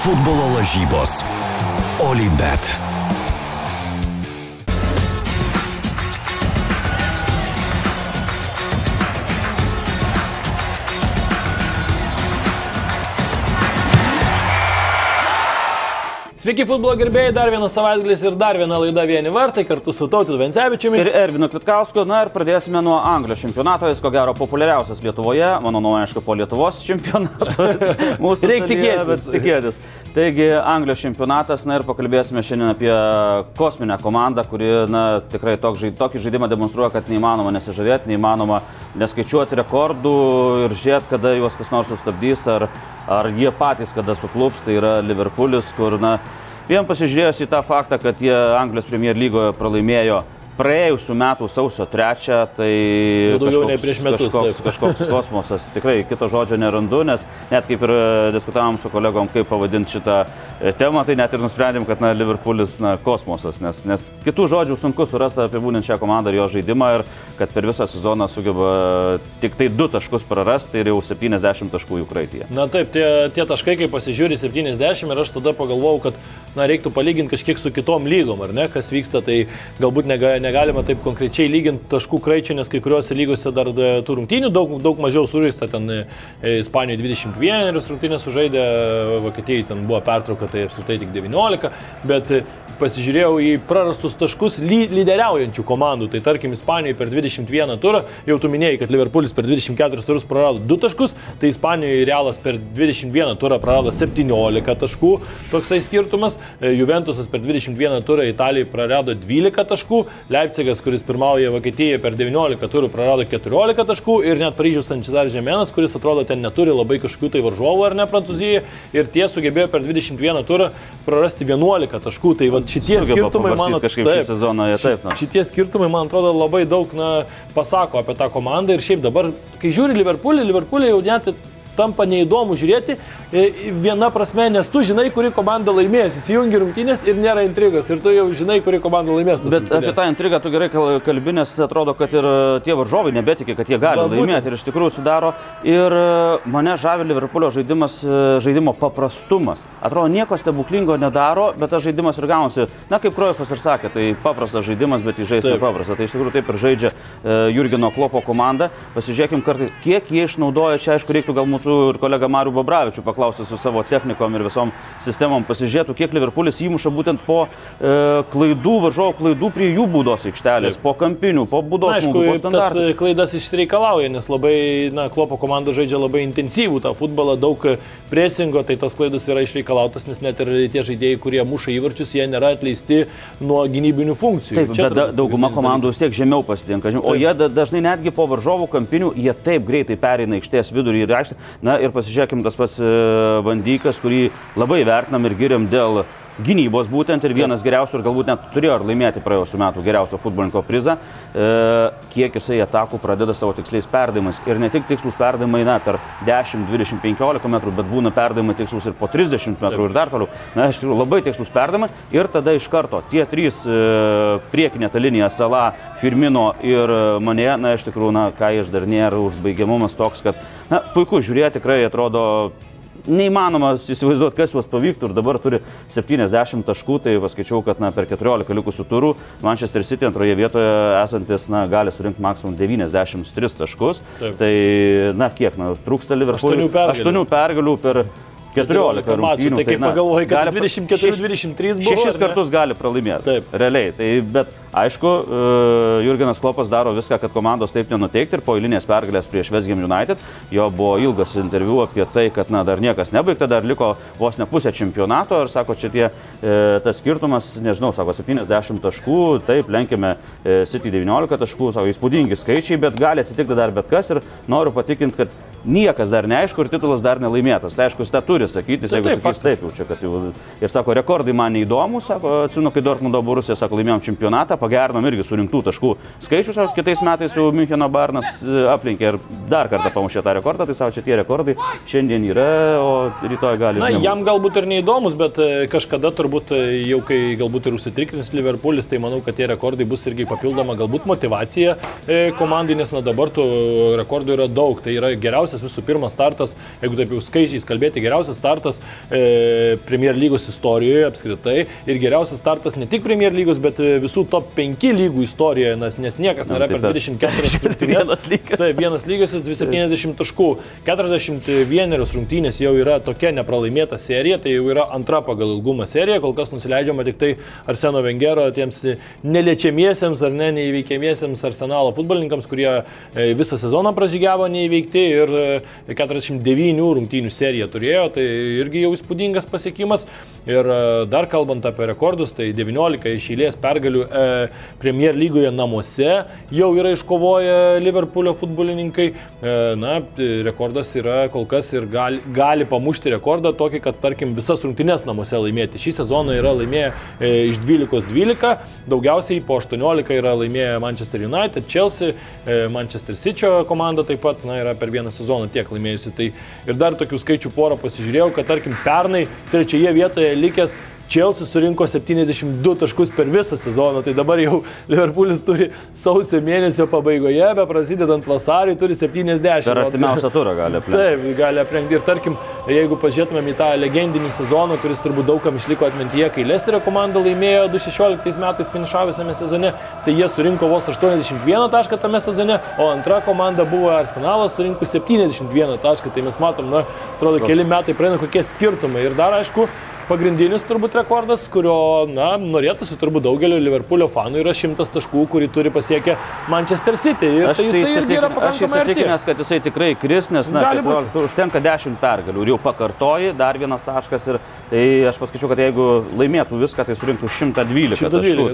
Futbolo lažybos. Olybet. Sveiki futbolo gerbėjai, dar vienas savaitgalis ir dar viena laida Vieni vartai kartu su Tautvydu Vencevičiumi ir Ervinu Kvitkausku. Na ir pradėsime nuo Anglijos čempionato, jis ko gero populiariausias Lietuvoje, mano nuomonė, aišku, po Lietuvos čempionato. Mūsų reikia tikėtis. Taigi Anglijos čempionatas, na ir pakalbėsime šiandien apie kosminę komandą, kuri tikrai tokį žaidimą demonstruoja, kad neįmanoma nesižavėti, neįmanoma neskaičiuoti rekordų ir žiūrėti, kada juos kas nors sustabdys, ar jie patys kada suklups. Tai yra Liverpoolis, kur vien pasižiūrėjus į tą faktą, kad jie Anglijos Premier lygoje pralaimėjo praėjusių metų sausio 3, tai daugiau nei prieš metus, kažkoks kosmosas. Tikrai kito žodžio nerandu, nes net kaip ir diskutavom su kolegom, kaip pavadinti šitą temą, tai net ir nusprendėm, kad Liverpoolis kosmosas, nes kitų žodžių sunku surasti apibūdinti šią komandą ir jo žaidimą, ir kad per visą sezoną sugeba tik tai 2 taškus prarasti ir jau 70 taškų jų kraityje. Na taip, tie taškai, kai pasižiūri 70, ir aš tada pagalvojau, kad reiktų palyginti kažkiek su kitom lygom, ar ne, kas vyksta, tai galbūt negalima taip konkrečiai lyginti taškų kraičio, nes kai kuriuose lygose dar tų rungtynių daug mažiau sužaista, ten Ispanijoje 21 rungtynės sužaidė, Vokietijoje ten buvo pertrauka, tai apskritai tik 19, bet pasižiūrėjau į prarastus taškus lyderiaujančių komandų, tai tarkim Ispanijoje per 21 turą, jau tu minėjai, kad Liverpoolis per 24 turus prarado 2 taškus, tai Ispanijoje Realas per 21 turą prarado 17 taškų, toksai skirtumas, Juventusas per 21 turą Italijai prarado 12 taškų, Leipzigas, kuris pirmauja Vokietijoje, per 19 turų prarado 14 taškų ir net Paryžiaus Saint-Germainas, kuris atrodo ten neturi labai kažkokių tai varžovų, ar ne, Prancūzijoje, ir tie sugebėjo per 21 turą prarasti 11 taškų. Tai šitie skirtumai, šitie skirtumai, man atrodo, labai daug pasako apie tą komandą. Ir šiaip dabar, kai žiūri Liverpoolį jau net tampa neįdomu žiūrėti viena prasme, nes tu žinai, kuri komanda laimės, įsijungi rungtynės ir nėra intrigos, ir tu jau žinai, kuri komanda laimės. Bet apie tą intrigą tu gerai kalbi, nes atrodo, kad ir tie varžovai nebetikė, kad jie gali laimėti, ir iš tikrųjų sudaro. Ir mane žavi Liverpoolio žaidimo paprastumas. Atrodo, nieko stebuklingo nedaro, bet tas žaidimas ir gaunasi, kaip Cruyffas ir sakė, tai paprastas žaidimas, bet jis žais nepaprasta. Tai iš tikrųjų taip ir žaidžia Jurgeno Kloppo komanda. Pasižiūrėkim kartai, kiek jie išnaudoja. Čia aišku reiktų gal mūsų ir kolega Marių Bobravičių paklausti su savo technikom ir visom sistemom, pasižiūrėtų, kiek Liverpoolis įmuša būtent po varžovų klaidų prie jų baudos aikštelės, po kampinių, po baudos smūgių, po standartų. Tas klaidas išreikalauja, nes labai, Kloppo komanda žaidžia labai intensyvų tą futbolą, daug presingo, tai tas klaidas yra išreikalautas, nes net ir tie žaidėjai, kurie muša įvarčius, jie nėra atleisti nuo gynybinių funkcijų. Taip, bet dauguma komandų vis tiek žemiau pasitinka, o jie dažnai netgi po varžovų kampinių, jie taip greitai pereina aikštės vidurį ir aikštę. Ir pasižiūrėkim, tas pats Van Dijkas, kurį labai vertinam ir giriam dėl gynybos būtent, ir vienas geriausių, ir galbūt net turėjo ir laimėti praėjusių metų geriausio futbolininko prizą, kiek jisai atakų pradeda savo tiksliais perdavimais. Ir ne tik tikslus perdavimai per 10, 20, 15 metrų, bet būna perdavimai tikslus ir po 30 metrų ir dar toliau. Iš tikrųjų labai tikslus perdavimai, ir tada iš karto tie 3 priekinė ta linija, Salah, Firmino ir Mané, iš tikrųjų, ką išdarinėja, ir užbaigiamumas toks, kad puiku žiūrėti, tikrai atrodo neįmanoma įsivaizduoti, kas juos pavyktų, ir dabar turi 70 taškų, tai paskaičiau, kad per 14 likusių turų Manchester City antroje vietoje esantis gali surinkti maksimum 93 taškus. Taip. Tai kiek, trūksta Liverpooliui 8 pergalių per 14 rungtynių. Tai kaip pagalvojai, kad 24-23 buvo? 6 kartus gali pralaimėti. Taip. Realiai. Bet aišku, Jurgenas Kloppas daro viską, kad komandos taip nenuteikti, ir po eilinės pergalės prieš West Ham United jo buvo ilgas interviu apie tai, kad dar niekas nebaigta, dar liko vos ne pusė čempionato, ir sako, čia tas skirtumas, nežinau, sako 70 taškų, taip, lenkime City 19 taškų, sako, įspūdingi skaičiai, bet gali atsitikti dar bet kas, ir noriu patikinti, kad niekas dar neaišku ir titulas dar nelaimėtas. Tai aišku, jis tą turi sakyti, jeigu sakys taip jau čia, kad jau... Ir sako, rekordai man neįdomu, sako, atsinu, kai Dortmundo Borusija, sako, laimėjom čempionatą, pagerinom irgi surinktų taškų skaičius, o kitais metais jau Müncheno Bayernas aplenkė ir dar kartą pamušė tą rekordą, tai savo čia tie rekordai šiandien yra, o rytoj gali... Na, jam galbūt ir neįdomus, bet kažkada turbūt jau kai galbūt ir užsitrikrins Liverpoolis, tai manau, kad tie rekordai bus irgi papildoma galbūt motivacija komandai, nes dabar tų rekordų yra daug. Tai yra geriausias visų pirma startas, jeigu taip jau skaičiais kalbėti, geriausias startas Premier lygos istorijoje apskritai ir geriausias startas ne tik Premier lygos, bet visų top 5 lygų istorijoje, nes niekas nėra per 24 rungtynės. Taip, vienas lygias 270 taškų, 41 rungtynės jau yra tokia nepralaimėta serija, tai jau yra antra pagal ilgumą serija, kol kas nusileidžiama tik tai Arseno Wengero tiems neliečiamiesiems ar neįveikiamiesiems Arsenalo futbolininkams, kurie visą sezoną pražygiavo neįveikti ir 49 rungtynių seriją turėjo, tai irgi jau įspūdingas pasiekimas. Ir dar kalbant apie rekordus, tai 19 iš eilės pergalių Premier lygoje namuose jau yra iškovoję Liverpoolio futbolininkai. Na, rekordas yra kol kas ir gali pamušti rekordą tokį, kad tarkim visas rungtynes namuose laimėti. Šį sezoną yra laimėję iš 12, daugiausiai po 18 yra laimėję Manchester United, Chelsea, Manchester City komanda taip pat yra per vieną sezoną tiek laimėjusi. Tai ir dar tokių skaičių porą pasižiūrėjau, kad tarkim pernai trečioje vietoje likęs Chelsea surinko 72 taškus per visą sezoną, tai dabar jau Liverpoolis turi sausio mėnesio pabaigoje, be prasidedant vasarį, turi 70. Per artimiausią turą gali aplenkti. Taip, gali aplenkti. Ir tarkim, jeigu pažiūrėtumėm į tą legendinį sezoną, kuris turbūt daugam išliko atmintyje, kai Leicesterio komanda laimėjo 2016 metais finišavusiame sezone, tai jie surinko vos 81 tašką tame sezone, o antra komanda buvo Arsenalas, surinko 71 tašką. Tai mes matom, atrodo, keli metai praeina kokie skirtumai. Ir dar, aišku, pagrindinis turbūt rekordas, kurio, norėtųsi turbūt daugelio Liverpoolio fanų yra 100 taškų, kurį turi pasiekę Manchester City. Ir tai jisai irgi yra pakankamai arti. Aš įsitikinęs, kad jisai tikrai kris, nes užtenka 10 pergalių ir jau pakartoji, dar vienas taškas ir tai aš paskaičiau, kad jeigu laimėtų viską, tai surinktų 112 taškų.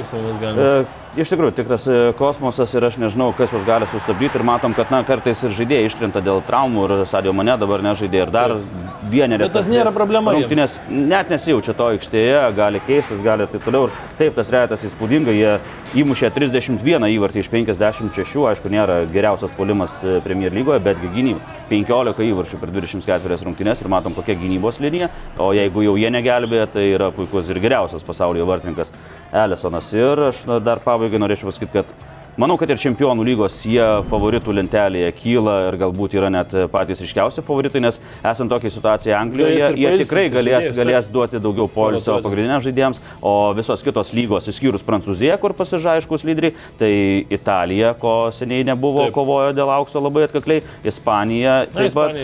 Tai, iš tikrųjų, tikras kosmosas ir aš nežinau, kas juos gali sustabdyti ir matom, kad kartais ir žaidėjai iškrenta dėl traumų ir Sadio Mane dabar nežaidė ir dar vienerės. Bet tas nėra problema. Rungtynės net nesijaučia to aikštėje, gali keistis, gali ir taip toliau. Ir taip, tas retas įspūdingai, jie įmušė 31 įvartį iš 56, aišku, nėra geriausias puolimas Premier lygoje, betgi gynyba 15 įvarčių per 24 rungtynės ir matom, kokia gynybos linija, o jeigu jau jie negelbėja, tai yra puikus ir geriausias pasaulyje vartininkas Alisonas. Ir aš dar pabaigai norėčiau pasakyti, kad manau, kad ir čempionų lygos jie favoritų lentelėje kyla ir galbūt yra net patys ryškiausi favoritai, nes esant tokiai situacijai Anglijoje, jie tikrai galės duoti daugiau poilsio pagrindiniams žaidėjams, o visos kitos lygos, išskyrus Prancūziją, kur pasižaiškus lyderiai, tai Italija, ko seniai nebuvo, kovojo dėl aukso labai atkakliai, Ispanija taip pat,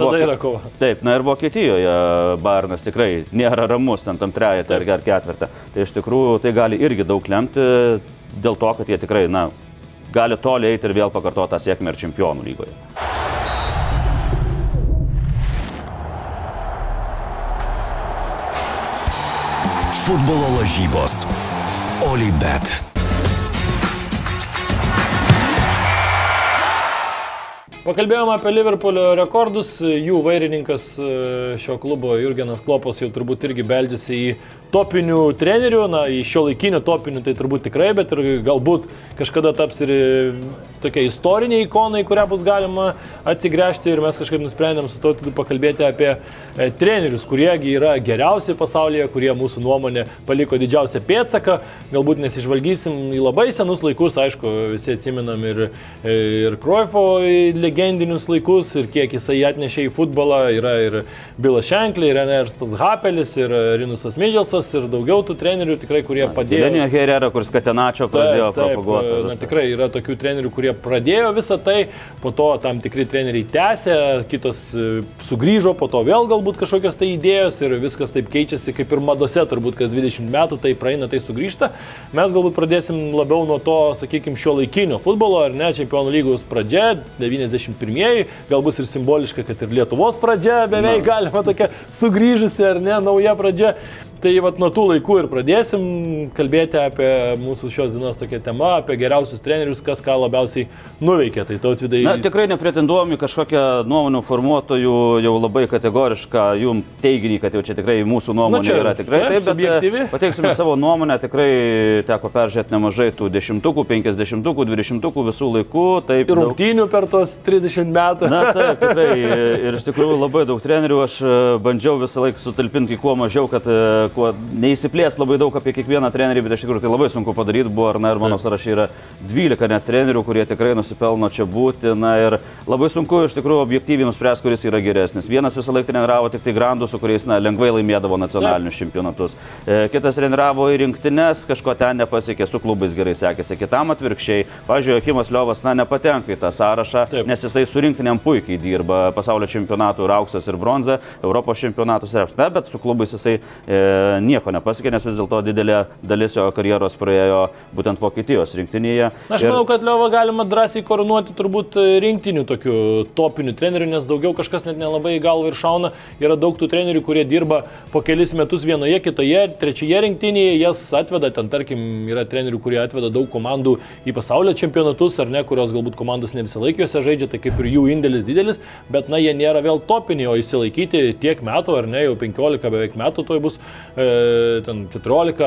na ir Vokietijoje Bayernas tikrai nėra ramus tam trejete ar ketvirtą. Tai iš tikrųjų tai gali irgi daug lemti dėl to, kad jie tikrai, gali toli eiti ir vėl pakartoti tą sėkmę ir čempionų lygoje. Futbolo lažybos. Olybet. Pakalbėjome apie Liverpoolio rekordus, jų vairininkas šio klubo Jurgenas Kloppas jau turbūt irgi beldžiasi į topinių trenerių, į šiuolaikinių topinių tai turbūt tikrai, bet ir galbūt kažkada taps ir tokia istorinė ikona, į kurią bus galima atsigręžti ir mes kažkaip nusprendėm su Tautvydu pakalbėti apie trenerius, kuriegi yra geriausi pasaulyje, kurie mūsų nuomonė paliko didžiausią pėdsaką, galbūt nesižvalgysim į labai senus laikus, aišku, visi atsimenam ir Cruyffo legendinius laikus ir kiek jisai atnešė į futbolą, yra ir Bilas Shankly, ir Ernestas Hapelis, ir Rinusas Midželsas, ir daugiau tų trenerių tikrai, kurie padėjo. Lenio Herrera, kuris Katenačio pradėjo propaguoti. Tikrai yra tokių trenerių, kurie pradėjo visą tai, po to tam tikri treneriai tęsė, kitos sugrįžo, po to vėl galbūt kažkokios tai idėjos ir viskas taip keičiasi, kaip ir madose, turbūt kas 20 metų tai praeina, tai sugrįžta. Mes galbūt pradėsim labiau nuo to, sakykime, šiuolaikinio futbolo, ar ne, čempionų lygos pradžia, 91-ieji, galbūt ir simboliška, kad ir Lietuvos pradžia beveik galima tokia sugrįžusi, ar ne, nauja pradžia. Tai vat nuo tų laikų ir pradėsim kalbėti apie mūsų šios dienos tokią temą, apie geriausius trenerius, kas ką labiausiai nuveikė. Tai Tautvydai... Na, tikrai nepretenduojam į kažkokią nuomonių formuotojų jau labai kategorišką jum teiginį, kad jau čia tikrai mūsų nuomonė yra tikrai taip, bet pateiksime savo nuomonę, tikrai teko peržiūrėti nemažai tų 10-ukų, 50-ukų, 20-ukų visų laikų. Taip, ir rungtynių per tos 30 metų. Na, taip, tikrai. Ir iš tikrųjų labai daug trenerių, aš bandžiau visą laiką sutalpinti kuo mažiau, kad kuo neįsiplės labai daug apie kiekvieną trenerį, bet iš tikrųjų tai labai sunku padaryti buvo, ir mano sąrašai yra 12 net trenerių, kurie tikrai nusipelno čia būti, ir labai sunku iš tikrųjų objektyviai nuspręsti, kuris yra geresnis. Vienas visą laiką treniravo tik tai grandus, su kuriais lengvai laimėdavo nacionalinius čempionatus. Kitas treniravo į rinktinės, kažko ten nepasiekė, su klubais gerai sekėsi, kitam atvirkščiai. Pavyzdžiui, Joachimas Liovas nepatenka į tą sąrašą, nes jisai su rinktinėm puikiai dirba, pasaulio čempionatų ir auksas ir bronza, Europos čempionatus ir bet su klubais jisai nieko nepasiekė, nes vis dėlto didelė dalis jo karjeros praėjo būtent Vokietijos rinktinėje. Aš manau, kad Liovą galima drąsiai korunuoti turbūt rinktinių tokių topinių trenerių, nes daugiau kažkas net nelabai į galvą ir šauna. Yra daug tų trenerių, kurie dirba po kelis metus vienoje, kitoje, trečioje rinktinėje, jas atveda, ten tarkim yra trenerių, kurie atveda daug komandų į pasaulio čempionatus, ar ne, kurios galbūt komandos ne visą laikiuose žaidžia, tai kaip ir jų indėlis didelis, bet jie nėra vėl topiniai, o įsilaikyti tiek metų, ar ne, jau 15 beveik metų toj bus, ten 14,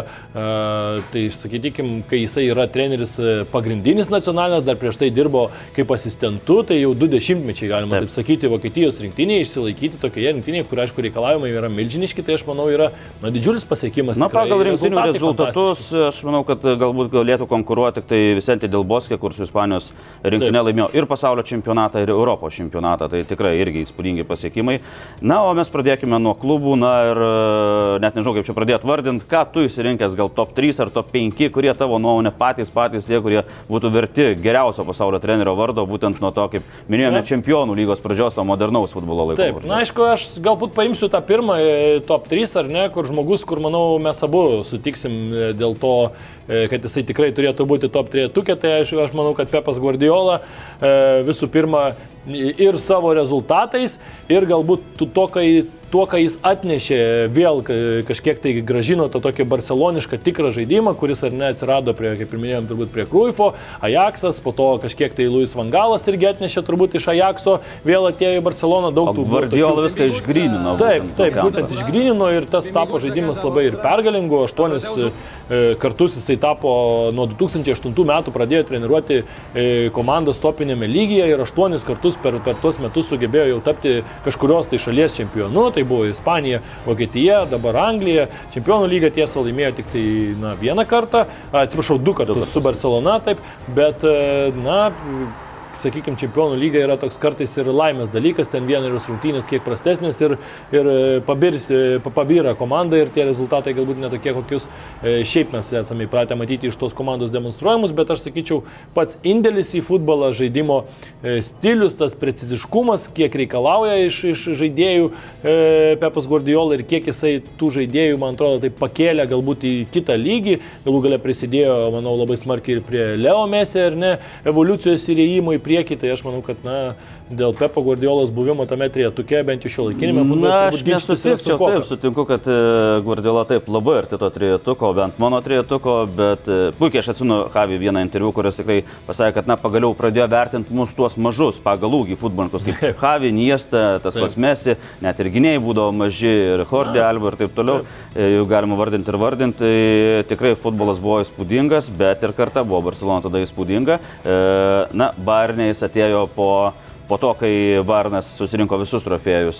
tai sakykim, kai jisai yra treneris pagrindinis nacionalinis, dar prieš tai dirbo kaip asistentu, tai jau 20 mečiai galima taip sakyti Vokietijos rinktinėje, išsilaikyti tokioje rinktinėje, kur aišku reikalavimai yra milžiniški, tai aš manau yra didžiulis pasiekimas. Na, pagal rinktinių rezultatus, aš manau, kad galbūt galėtų konkuruoti tik tai Vicente Del Bosque, kur su Ispanijos rinktinė laimėjo ir pasaulio čempionatą, ir Europos čempionatą, tai tikrai irgi įspūdingi pasiekimai. Na, o mes pradėkime nuo klubų, ir net nežinau, kaip čia pradėti vardinti, ką tu įsirinkęs, gal top 3 ar top 5, kurie tavo nuomonė patys tie, kurie būtų verti geriausio pasaulio trenerio vardo, būtent nuo to, kaip minėjome, čempionų lygos pradžios, to modernaus futbolo laiko. Taip, na aišku, aš galbūt paimsiu tą pirmą top 3, ar ne, kur žmogus, kur manau mes abu sutiksim dėl to, kad jisai tikrai turėtų būti top 3, tai aš manau, kad Pepas Guardiola visų pirma ir savo rezultatais, ir galbūt tuo, ką jis atnešė, vėl kažkiek tai grąžino tą tokį barcelonišką tikrą žaidimą, kuris ar ne atsirado prie, kaip ir minėjom, turbūt prie Cruyffo, Ajaxas, po to kažkiek tai Luis Van Galas irgi atnešė turbūt iš Ajaxo, vėl atėjo į Barceloną, daug tų... Guardiola viską išgrynino. Taip, būtent išgrynino, ir tas tapo žaidimas labai ir pergalingu, 8 kartus jisai tapo, nuo 2008 metų pradėjo treniruoti komandas topinėme lygyje, ir 8 kartus per tuos metus sugebėjo jau tapti kažkurios tai šalies čempionu, tai buvo Ispanija, Vokietija, dabar Anglija, čempionų lygą tiesa laimėjo tik tai vieną kartą, atsiprašau, 2 kartus su Barcelona, taip, bet sakykime, čempionų lyga yra toks kartais ir laimės dalykas, ten vienerios rungtynės kiek prastesnės ir pabyra komanda, ir tie rezultatai galbūt netokie, kokius šiaip mes esame įpratę matyti iš tos komandos demonstruojamus, bet aš sakyčiau, pats indėlis į futbolą, žaidimo stilius, tas preciziškumas, kiek reikalauja iš žaidėjų Pepas Guardiola, ir kiek jisai tų žaidėjų, man atrodo, tai pakėlė galbūt į kitą lygį, galų gale prisidėjo, manau, labai smarkiai ir prie Leo Messi, ar ne, evoliucijos įrėjimo į priekį, tai aš manau, kad dėl Pepo Guardiolos buvimo tame trejetuke, bent jau šiuolaikinėme futbole. Na, aš nesutikčiau, taip, sutinku, kad Guardiola taip labai arti to trejetuko, bent mano trejetuko, bet puikiai aš atsimenu Javi vieną interviu, kuris tikrai pasakė, kad pagaliau pradėjo vertinti mūsų tuos mažus pagal ūgį futbolininkus, kaip Javi, Iniesta, tas pats Messi, net ir gynėjai būdavo maži, ir Jordi Alba ir taip toliau, jau galima vardinti ir vardinti, tikrai futbolas buvo įspūdingas, bet ir karta buvo Barcelona tada įspūdinga. Na, Bayerne jis atėjo po to, kai Bayernas susirinko visus trofėjus,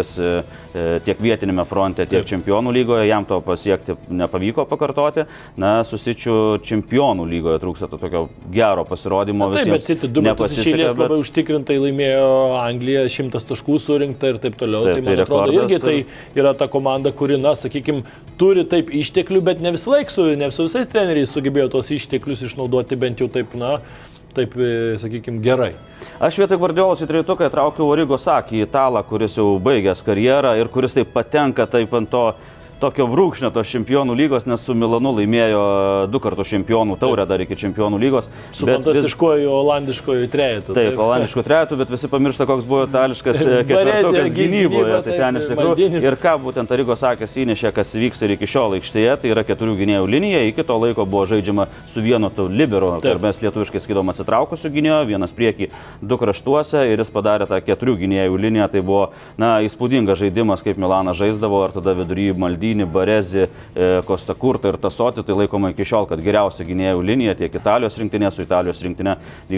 3 tiek vietinėme fronte, tiek čempionų lygoje, jam to pasiekti nepavyko pakartoti. Na, Susičių čempionų lygoje trūksta to tokio gero pasirodymo. Taip, bet City 2 metus iš eilės labai užtikrintai laimėjo Angliją, 100 taškų surinkta ir taip toliau. Tai man atrodo, irgi tai yra ta komanda, kuri, sakykime, turi taip išteklių, bet ne visą laiką ne su visais treneriais sugebėjo tos išteklius išnaudoti bent jau taip, sakykime, gerai. Aš vietoj Guardiolos į trejetuką įtraukiau Origo Saki, italą, kuris jau baigęs karjerą ir kuris taip patenka taip ant to tokio brūkšnio tos čempionų lygos, nes su Milanu laimėjo 2 kartų čempionų taurę dar iki čempionų lygos. Su fantastiškuoju olandiškuoju trejetu. Taip, olandišku trejetu, bet visi pamiršta, koks buvo itališkas ketvirtukas gynyboje. Tai ten iš tikrųjų. Ir ką būtent Arygos Akės įnešė, kas vyks ir iki šiol aikštėje, tai yra 4 gynėjų linija. Iki to laiko buvo žaidžiama su vienu libero, ir mes lietuviškai skydom atsitraukusiu gynėjo, vienas priekį, 2 kraštuose ir jis padarė tą 4 gynėjų liniją. Tai buvo, įspūdingas žaidimas, kaip Milanas žaisdavo, ar tada vidury Maldini, Barezi, Kosta Kurta ir Tasoti. Tai laikoma iki šiol, kad geriausia gynėjų linija tiek Italijos rinktinė, su Italijos rinktinė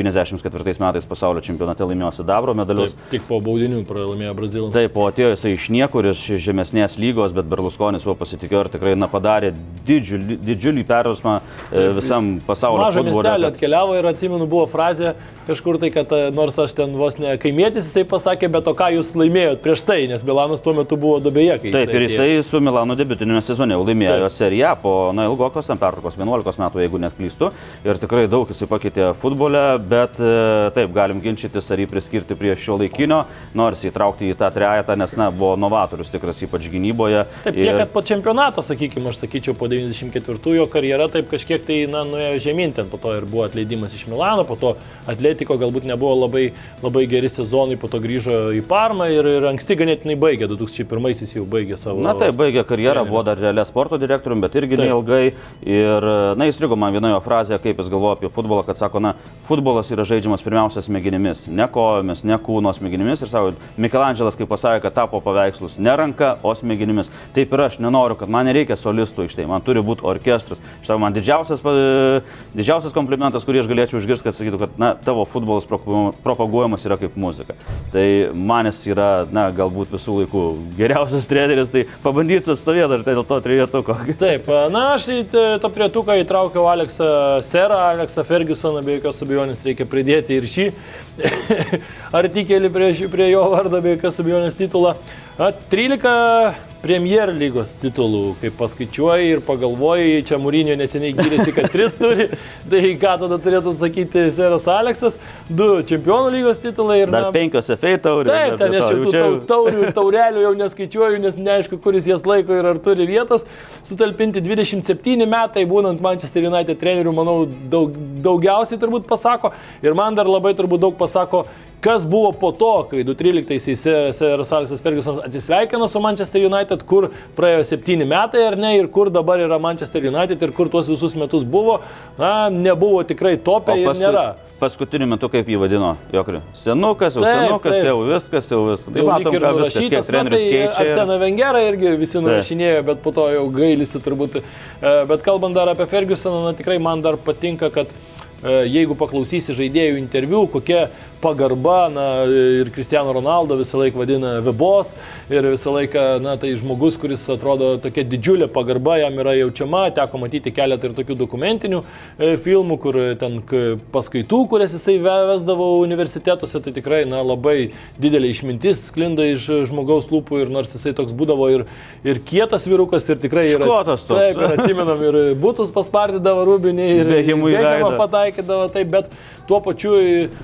94 metais pasaulio čempionate laimėjo sidabro medalius. Taip, tik po baudinių pralaimėjo Brazilams. Taip, o atėjo jisai iš niekur, iš žemesnės lygos, bet Berlusconis buvo pasitikėjo ir tikrai padarė didžiulį perversmą visam pasaulio futbole. Mažą miestelį atkeliavo ir atsimenu, buvo frazė kažkur tai, kad nors aš ten vos ne kaimietis, jisai pasakė, bet o ką jūs laimėjot prieš tai, nes Milanas tuo metu buvo duobėje. Taip, ir jisai su Milano debiutinėme sezone jau laimėjo seriją po ilgokos ten pertraukos 11 metų, jeigu net klystu. Ir tikrai daug jisai pakeitė futbole, bet taip, galim ginčytis, ar jį priskirti prie šio laikinio, nors įtraukti į tą trejetą, nes buvo novatorius tikras, ypač gynyboje. Taip, tiek, kad po čempionato, sakykime, aš sakyčiau, po 94-ųjų karjera taip kažkiek tai nuėjo žemyn, ten po to ir buvo atleidimas iš Milano, po to Atletiko galbūt nebuvo labai geri sezonai, po to grįžo į Parmą ir anksti ganėtinai baigė, 2001-aisiais jau baigė savo... Na taip, baigė karjerą, buvo dar realia sporto direktorium, bet irgi neilgai. Ir, įstrigo man vienoje frazėje, kaip jis galvoja apie futbolą, kad sako, futbolas yra žaidžiamas pirmiausia smegenimis, ne kojomis, ne kūno smegenimis. Ir sako, Mikelandželas, kaip pasakė, kad tapo paveikslus ne ranka, o smegenimis. Taip ir aš nenoriu, kad man nereikia solistų aikštėje, man turi būti orkestras. Štai man didžiausias komplimentas, kurį aš galėčiau išgirsti, kad sakytų, kad tavo futbolas propaguojamas yra kaip muzika. Tai manis yra, galbūt visų laikų geriausias treneris, tai pabandysiu atstovėti ar tai dėl to trejetuko. Taip, aš į top trejetuką įtraukiau Aleksą Serą, Aleksą Fergusoną, be jokios abejonės reikia pridėti ir šį artikelį prie jo vardą, be jokios abejonės titulą. 13 Premier lygos titulų, kaip paskaičiuoji ir pagalvoji, čia Mourinho neseniai gyrėsi, kad 3 turi, tai ką tada turėtų sakyti Seras Aleksas, 2 čempionų lygos titulai ir... Dar 5 FA taurių. Taip, ten aš jau taurių ir taurelių jau neskaičiuoju, nes neaišku, kuris jas laiko ir ar turi vietos. Sutalpinti 27 metai, būnant Manchester United trenerių, manau, daugiausiai turbūt pasako ir man dar labai turbūt daug pasako, kas buvo po to, kai 2013-aisiais Seras Aleksas Fergusonas atsisveikino su Manchester United, kur praėjo 7 metai ar ne, ir kur dabar yra Manchester United ir kur tuos visus metus buvo, nebuvo tikrai topė ir nėra. Paskutiniu metu kaip jį vadino, Jokri? Senukas, jau viskas. Tai matom, ką viskas, kiek treneris keičia. Arseną Vengerą irgi visi nurašinėjo, bet po to jau gailisi turbūt. Bet kalbant dar apie Fergusoną, tikrai man dar patinka, kad jeigu paklausysi žaidėjų interviu, kokia pagarba, ir Cristiano Ronaldo visą laiką vadina Vebos ir visą laiką, tai žmogus, kuris atrodo tokia didžiulė pagarba, jam yra jaučiama, teko matyti keletą ir tokių dokumentinių filmų, kur ten paskaitų, kurias jisai vesdavo universitetuose, tai tikrai, labai didelė išmintis sklinda iš žmogaus lūpų ir nors jisai toks būdavo ir kietas vyrukas ir tikrai yra... Škotas toks. Taip, ir atsimenam, ir būtus paspardydavo rūbinį ir bėgimą pataikydavo, taip, bet tuo pačiu,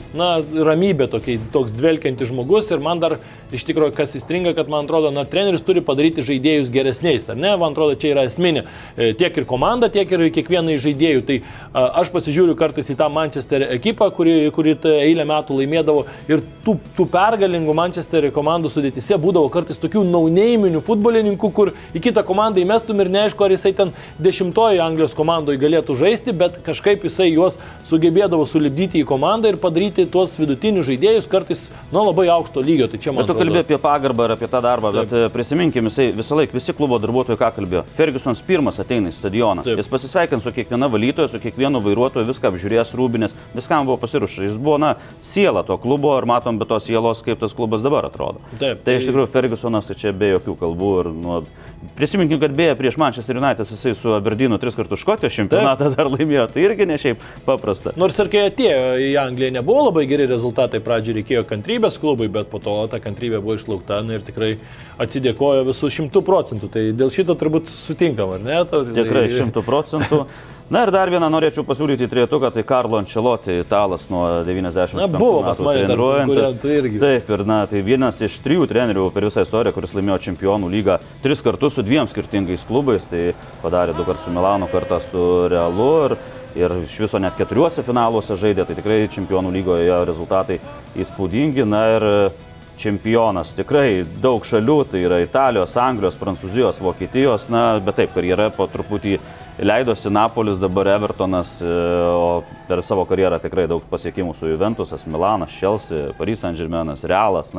ramybė toks dvelkiantis žmogus ir man dar iš tikrųjų, kas įstringa, kad man atrodo, treneris turi padaryti žaidėjus geresniais, ar ne? Man atrodo, čia yra esminė. Tiek ir komanda, tiek ir kiekvienai žaidėjų. Tai aš pasižiūriu kartais į tą Manchester ekipą, kuri eilę metų laimėdavo ir tų pergalingų Manchester komandų sudėtise būdavo kartais tokių nauneiminių futbolininkų, kur į kitą komandą įmestum ir neaišku, ar jisai ten 10-oji Anglijos komandoje galėtų žaisti, bet kažkaip jisai juos sugebėdavo sulipdyti į komandą ir padaryti tuos vidutinius žaidėjus kartais labai aukšto lygio. Tai čia man kalbėjo apie pagarbą ir apie tą darbą, bet prisiminkime, visą laiką visi klubo darbuotojai ką kalbėjo. Fergusonas pirmas ateina į stadioną. Jis pasisveikins su kiekviena valytoja, su kiekvienu vairuotoju, viską apžiūrės, rūbinės, viskam buvo pasiruošęs. Jis buvo, siela to klubo ir matom be tos sielos, kaip tas klubas dabar atrodo. Tai iš tikrųjų Fergusonas tai čia be jokių kalbų ir prisiminkime, kad beje prieš Manchester United jisai su Aberdynu 3 kartus Škotijos čempionatą dar laimėjo, tai irgi ne šiaip paprasta. Nors ir kai atėjo į Angliją nebuvo labai geri rezultatai, pradžiai reikėjo kantrybės klubui, bet po to ta kantrybė buvo išlaukta ir tikrai atsidėkojo visų 100%. Tai dėl šito turbūt sutinkam, ar ne? Tikrai 100%. Na ir dar vieną norėčiau pasiūlyti trejetuką, tai Carlo Ancelotti, italas nuo 90 metų. Buvo pas mane treniruojantis. Taip, ir tai vienas iš 3 trenerių per visą istoriją, kuris laimėjo Čempionų lygą 3 kartus su 2 skirtingais klubais. Tai padarė 2 kartus su Milano, kartą su Realu ir iš viso net 4 finaluose žaidė. Tai tikrai Čempionų lygoje rezultatai įspūdingi. Na ir čempionas tikrai daug šalių, tai yra Italijos, Anglijos, Prancūzijos, Vokietijos, bet taip, karjera po truputį leidosi Napolis, dabar Evertonas, o per savo karjerą tikrai daug pasiekimų su Juventusas, Milanas, Chelsea, Paris Saint-Germainas, Realas,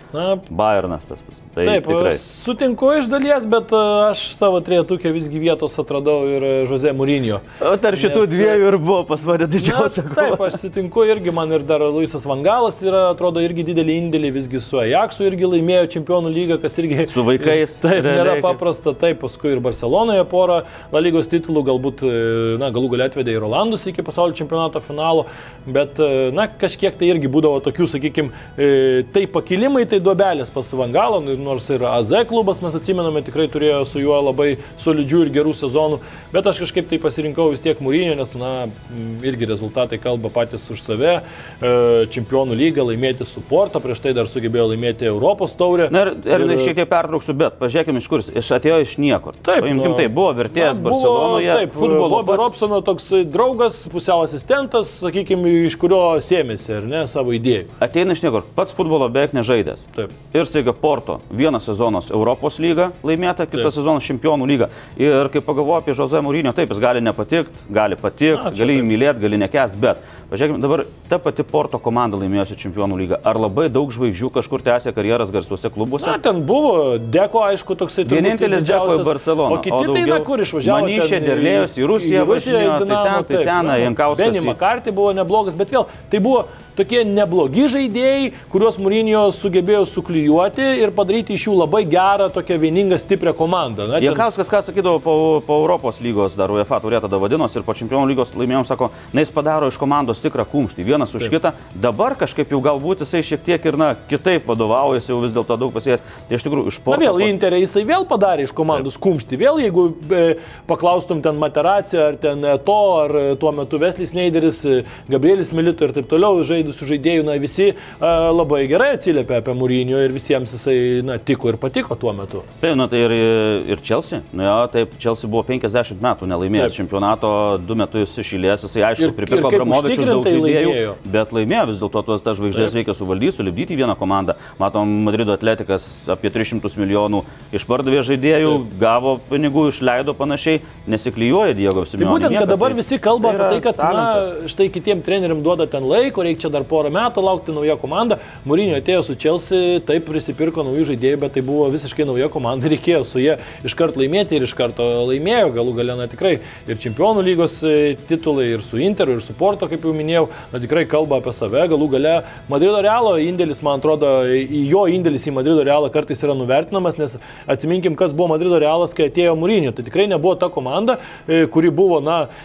Bayernas tas pats. Tai taip, tikrai. Sutinku iš dalies, bet aš savo trejetukę visgi vietos atradau ir Jose Mourinho. Tarp šitų dviejų ir buvo pas mane didžiausia kova. Taip, aš sutinku irgi, man ir dar Luisas Van Galas yra, atrodo, irgi didelį indėlį, visgi su Ajaxu irgi laimėjo Čempionų lygą, kas irgi su vaikais. Taip, nėra paprasta, taip, paskui ir Barcelonoje porą La Lygos titulų, galbūt, galų galia atvedė ir Olandus iki pasaulio čempionato finalo, bet, kažkiek tai irgi būdavo tokių, sakykime, tai pakilimai, tai duobelės pas Van Galą, nors ir AZ klubas, mes atsimename, tikrai turėjo su juo labai solidžių ir gerų sezonų, bet aš kažkaip tai pasirinkau vis tiek Mourinho, nes, irgi rezultatai kalba patys už save, Čempionų lygą laimėti su Porto, prieš tai dar sugebėjo laimėti Europos taurę. Na ir šiek tiek pertrauksiu, bet pažiūrėkime iš kur, atėjo iš niekur. Taip, paimkim, tai buvo vertėjas Barcelonoje. Taip, Bobby Robsono toks draugas, pusiau asistentas, sakykime, iš kurio sėmėsi, ar ne, savo idėjų. Ateina iš niekur, pats futbolo beveik nežaidęs. Taip. Ir staiga Porto, vienas sezonas Europos lyga laimėta, kitas sezonas Čempionų lyga. Ir kai pagalvoju apie Jose Mourinho, taip, jis gali nepatikti, gali patikti, gali įmylėti, gali nekęsti, bet pažiūrėkime, dabar ta pati Porto komanda laimėjusi Čempionų lygą. Ar labai daug žvaigždžių kažkur tęsė karjeras garsiuose klubuose? Ten buvo Deko, aišku, toksai vienintelis Deko į Barceloną. O kiti tai, kur išvažiavo? Manišė, Derlėjus, į Rusiją važinėjo, tai ten, Jankauskas. Benny McCarthy buvo neblogas, bet vėl, tai buvo tokie neblogi žaidėjai, kuriuos Mourinho sugebėjo suklijuoti ir padaryti iš jų labai gerą, tokią vieningą, stiprią komandą. Jankauskas, ką sakydavo po Europos lygos, dar UEFA turė tada vadinosi, ir po Čempionų lygos laimėjom, sako, jis padaro iš komandos tikrą kumštį, vienas už kitą. Dabar kažkaip jau galbūt jisai šiek tiek ir kitaip vadovaujasi, jau vis dėlto daug pasijęs. Tai iš tikrųjų iš Porto. Vėl Interė jisai vėl padarė iš komandos kumštį. Vėl jeigu paklaustum ten Materaciją, ar ten To, ar tuo metu Veslis Neideris, Gabrielis Milito ir taip toliau, žaidusių žaidėjų, visi labai gerai atsiliepė apie Mourinho ir visiems jisai tiko ir patiko tuo metu. Taip, tai ir Chelsea. Taip, Chelsea buvo 50 metų nelaimėjęs čempionato, 2 metus iš eilės, jisai aišku pripirko Abramovičius daug žaidėjų, bet laimėjo vis dėlto tas žvaigždės reikia suvaldyti, sulipdyti vieną komandą. Matom, Madrido Atletikas apie 300 milijonų išpardavė žaidėjų, gavo pinigų, išleido panašiai, nesiklijuoja Diego Simeone. Tai būtent, kad dabar visi kalba apie tai, kad štai kitiem treneriam duoda ten laiko, reikia čia dar porą metų laukti naują komandą. Mourinho atėjo su Chelsea, taip prisipirko naujų žaidėjų, bet tai buvo visiškai nauja komanda, reikėjo su jie iškart laimėti ir iš karto laimėjo, galų gale tikrai ir Čempionų lygos titulai, ir su Interu, ir su Porto, kaip jau minėjau, tikrai kalba apie save, galų gale Madrido Realo indėlis, man atrodo, jo indėlis į Madrido Realą kartais yra nuvertinamas, nes atsiminkim, kas buvo Madrido Realas, kai atėjo Mourinho, tai tikrai nebuvo ta komanda, kuri buvo,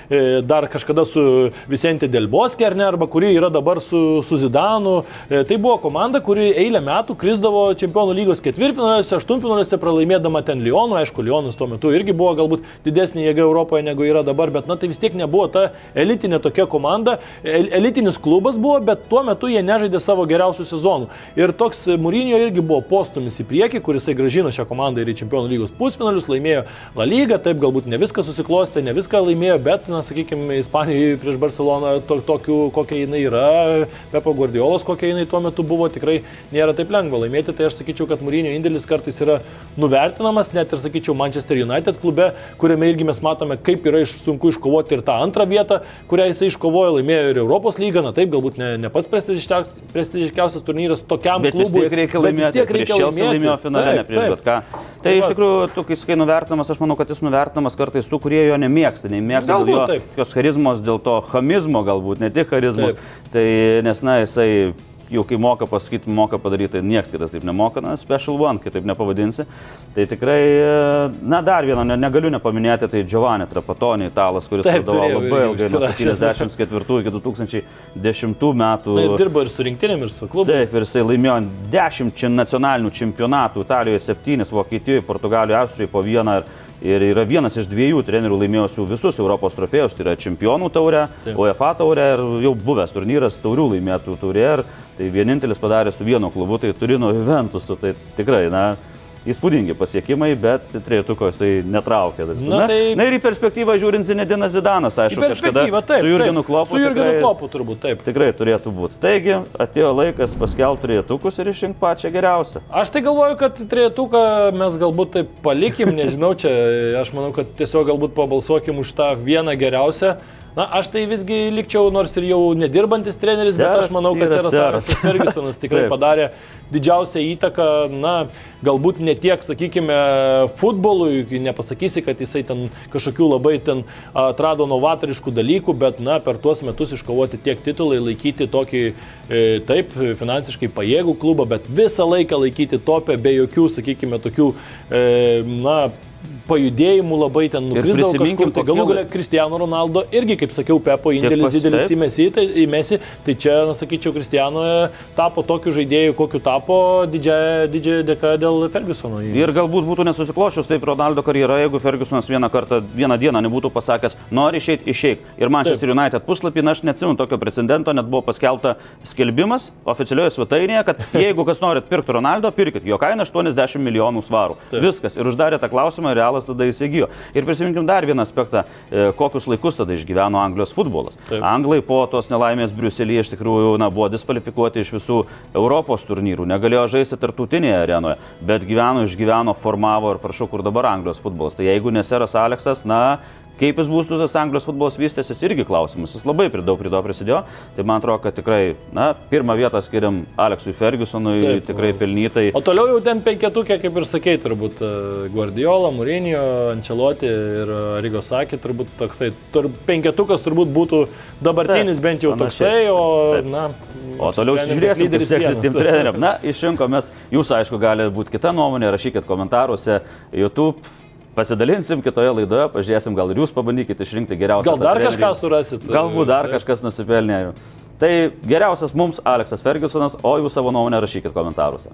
dar kažkada su Vicente Del Bosque, ar ne, arba kuri yra dabar su Zidanu. Tai buvo komanda, kuri eilę metų krisdavo Čempionų lygos ketvirtfinaliuose, aštuntfinaliuose, pralaimėdama ten Lyonų. Aišku, Lyonas tuo metu irgi buvo galbūt didesnė jėga Europoje negu yra dabar, bet tai vis tiek nebuvo ta elitinė tokia komanda. Elitinis klubas buvo, bet tuo metu jie nežaidė savo geriausių sezonų. Ir toks Mourinho irgi buvo postūmis į priekį, kuris grąžino šią komandą ir į Čempionų lygos pusfinalius, laimėjo La Lygą, taip galbūt ne viską susiklostė, ne viską laimėjo, bet, sakykime, Ispanijoje prieš Barceloną tokių, kokia jinai yra, Pepo Guardiolos, kokia jinai tuo metu buvo, tikrai nėra taip lengva laimėti, tai aš sakyčiau, kad Mourinho indėlis kartais yra nuvertinamas, net ir, sakyčiau, Manchester United klube, kuriame irgi mes matome, kaip yra sunku iškovoti ir tą antrą vietą, kurią jisai iškovojo, laimėjo ir Europos lygą, taip, galbūt ne pats prestižiškiausias turnyras tokiam klubui, bet vis tiek reikia laimėti, prieš Chelsea laimėjo finale, ne prieš bet ką. Tai iš tikrųjų, tu, kai sakai nuvertinamas, aš manau, kad jis nuvertinamas kartais tų, kurie jo nemėgsta dėl jo charizmos, dėl to chamizmo galbūt, ne tik charizmos. Tai, nes, jisai jau kai moka pasakyti, moka padaryti, tai nieks kitas taip nemoka, special one, kitaip nepavadinsi. Tai tikrai, dar vieną, negaliu nepaminėti, tai Giovanni Trapattoni, italas, kuris vadovavo labai ilgai, nuo 1974 iki 2010 metų. Ir dirbo ir su rinktinėm, ir su klubu. Taip, ir jisai laimėjo 10 nacionalinių čempionatų, Italijoje 7, Vokietijoje, Portugalijoje, Austrijoje po 1. ir yra vienas iš 2 trenerių laimėjusių visus Europos trofėjus, tai yra čempionų taurė, UEFA taurė ir jau buvęs turnyras taurių laimėtų taurė, tai vienintelis padarė su vienu klubu, tai Turino Juventusu, tai tikrai, įspūdingi pasiekimai, bet trejetuko jisai netraukė. Na ir į perspektyvą žiūrint Zinedinas Zidanas, aišku, kažkada su Jurgenu Klopu. Su Jurgenu Klopu turbūt, taip. Tikrai turėtų būti. Taigi, atėjo laikas paskelbti trejetukus ir išrinkti pačią geriausią. Aš tai galvoju, kad trejetuką mes galbūt taip palikim, nežinau, čia aš manau, kad tiesiog galbūt pabalsuokim už tą vieną geriausią. Aš tai visgi likčiau, nors ir jau nedirbantis treneris, bet aš manau, kad Alexas Fergusonas tikrai padarė didžiausią įtaką, galbūt ne tiek, sakykime, futbolui, nepasakysi, kad jisai ten kažkokių labai ten atrado novatoriškų dalykų, bet, per tuos metus iškovoti tiek titulai, laikyti tokį, taip, finansiškai pajėgų klubą, bet visą laiką laikyti topę be jokių, sakykime, tokių, pajudėjimų labai ten nukrisdavo kažkur, tai galų galia Cristiano Ronaldo irgi, kaip sakiau, Pepo indėlis didelis į Messi, tai čia, sakyčiau, Cristiano tapo tokiu žaidėju, kokiu tapo didžiąją dėka dėl Fergusono. Ir galbūt būtų nesusiklošius taip Ronaldo karjera, jeigu Fergusonas vieną dieną nebūtų pasakęs, nori išeiti, išeik. Ir Manchester United puslapį, aš neatsimenu tokio precedento, net buvo paskelbta skelbimas oficialioje svetainėje, kad jeigu kas norit pirkti Ronaldo, pirkit, jo kaina 80 milijonų svarų. Viskas. Ir uždarė tą klausimą, Realas tada įsigijo. Ir prisiminkim dar vieną aspektą, kokius laikus tada išgyveno Anglijos futbolas. Taip. Anglai po tos nelaimės Briuselyje iš tikrųjų buvo diskvalifikuoti iš visų Europos turnyrų, negalėjo žaisti tarptautinėje arenoje, bet išgyveno, formavo ir prašau, kur dabar Anglijos futbolas. Tai jeigu ne seras Aleksas, kaip jis bus tas Anglijos futbolas vystęsis, irgi klausimas. Jis labai daug prisidėjo. Tai man atrodo, kad tikrai, pirmą vietą skiriam Aleksui Fergusonui, taip, tikrai pelnytai. O toliau jau ten penketukė, kaip ir sakei, turbūt Guardiola, Mourinho, Ancelotti ir Arrigo Sacchi, turbūt toksai. Penketukas turbūt būtų dabartinis, bent jau toksai, o toliau žiūrėsim, kaip seksis tiem treneriam. Išrinkomės, jūs aišku gali būti kita nuomonė, rašykit komentaruose YouTube. Pasidalinsim kitoje laidoje, pažiūrėsim, gal ir jūs pabandykite išrinkti geriausią. Gal dar kažką surasit? Galbūt dar kažkas nusipelnė. Tai geriausias mums Alexas Fergusonas, o jūs savo nuomonę rašykit komentaruose.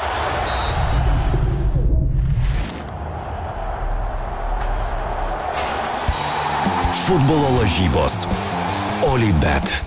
Futbolo lažybos. Olybet.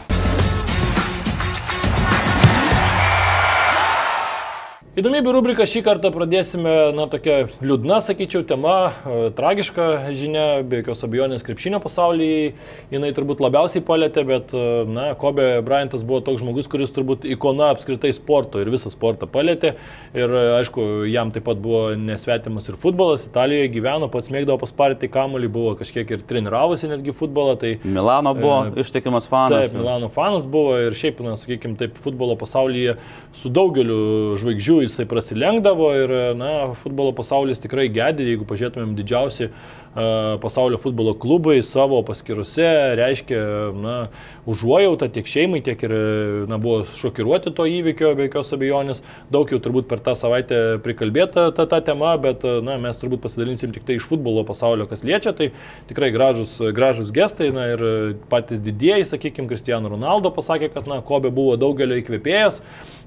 Įdomybių rubriką šį kartą pradėsime, tokia liūdna, sakyčiau, tema, tragiška žinia, be jokios abejonės krepšinio pasaulyje, jinai turbūt labiausiai palėtė, bet, Kobe Bryantas buvo toks žmogus, kuris turbūt ikona apskritai sporto ir visą sportą palėtė. Ir, aišku, jam taip pat buvo nesvetimas ir futbolas, Italijoje gyveno, pats mėgdavo pasparti kamuolį, buvo kažkiek ir treniravosi netgi futbolą. Tai, Milano buvo ištikimas fanas. Taip, Milano fanas buvo ir šiaip, sakykime, taip, futbolo pasaulyje su daugeliu žvaigždžių jisai prasilenkdavo ir, futbolo pasaulis tikrai gedi, jeigu pažiūrėtumėm didžiausi pasaulio futbolo klubai savo paskyrose reiškia, užuojautą tiek šeimai, tiek ir, buvo šokiruoti to įvykio, be jokios abejonės. Daug jau turbūt per tą savaitę prikalbėta ta tema, bet, mes turbūt pasidalinsim tik tai iš futbolo pasaulio, kas liečia, tai tikrai gražus gestai, ir patys didieji, sakykime, Cristiano Ronaldo pasakė, kad, Kobe buvo daugelio įkvėpėjas.